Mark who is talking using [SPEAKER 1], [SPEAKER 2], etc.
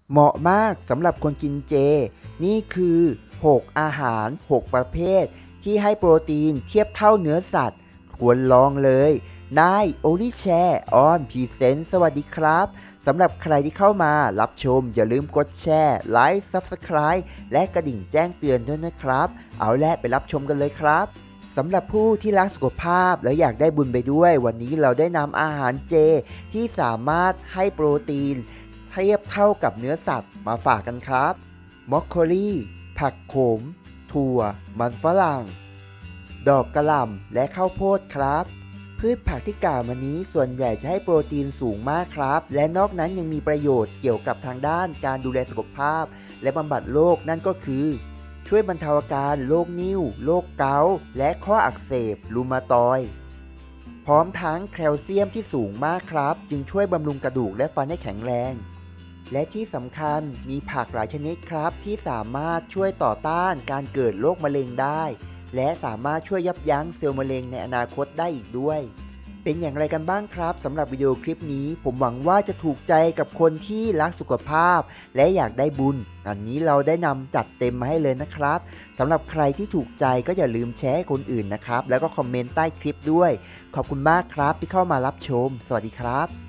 [SPEAKER 1] เหมาะมากสำหรับคนกินเจ นี่คือ 6 อาหาร 6 ประเภทที่ให้โปรตีนเทียบเท่าเนื้อสัตว์ควรลองเลยนายโอลิแชร์ออนพรีเซนต์สวัสดีครับสำหรับใครที่เข้ามารับชมอย่าลืมกดแชร์ไลค์ Subscribe และกระดิ่งแจ้งเตือนด้วยนะครับเอาละไปรับชมกันเลยครับสำหรับผู้ที่รักสุขภาพและอยากได้บุญไปด้วยวันนี้เราได้นำอาหารเจที่สามารถให้โปรตีนเทียบเท่ากับเนื้อสัตว์มาฝากกันครับมอคโคลีผักขมถั่วมันฝรั่งดอกกระหล่ำและข้าวโพดครับพืชผักที่กล่าวมานี้ส่วนใหญ่จะให้โปรตีนสูงมากครับและนอกนั้นยังมีประโยชน์เกี่ยวกับทางด้านการดูแลสุขภาพและบำบัดโรคนั่นก็คือช่วยบรรเทาอาการโรคนิ่วโรคเกาต์และข้ออักเสบรูมาตอยด์พร้อมทั้งแคลเซียมที่สูงมากครับจึงช่วยบำรุงกระดูกและฟันให้แข็งแรงและที่สำคัญมีผักหลายชนิดครับที่สามารถช่วยต่อต้านการเกิดโรคมะเร็งได้และสามารถช่วยยับยั้งเซลล์มะเร็งในอนาคตได้อีกด้วยเป็นอย่างไรกันบ้างครับสำหรับวิดีโอคลิปนี้ผมหวังว่าจะถูกใจกับคนที่รักสุขภาพและอยากได้บุญอันนี้เราได้นำจัดเต็มมาให้เลยนะครับสำหรับใครที่ถูกใจก็อย่าลืมแชร์ให้คนอื่นนะครับแล้วก็คอมเมนต์ใต้คลิปด้วยขอบคุณมากครับที่เข้ามารับชมสวัสดีครับ